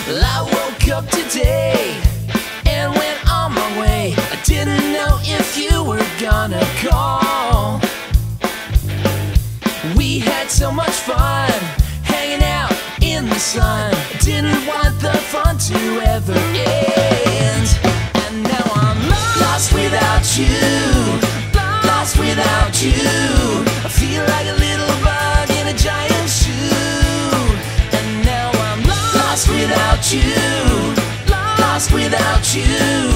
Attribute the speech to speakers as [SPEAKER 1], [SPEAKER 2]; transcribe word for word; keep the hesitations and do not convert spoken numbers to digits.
[SPEAKER 1] Well, I woke up today and went on my way. I didn't know if you were gonna call. We had so much fun hanging out in the sun. Didn't want the fun to ever end. And now I'm lost without you, lost without you. I feel like a little bug in a giant shoe. And now I'm lost without you, lost without you.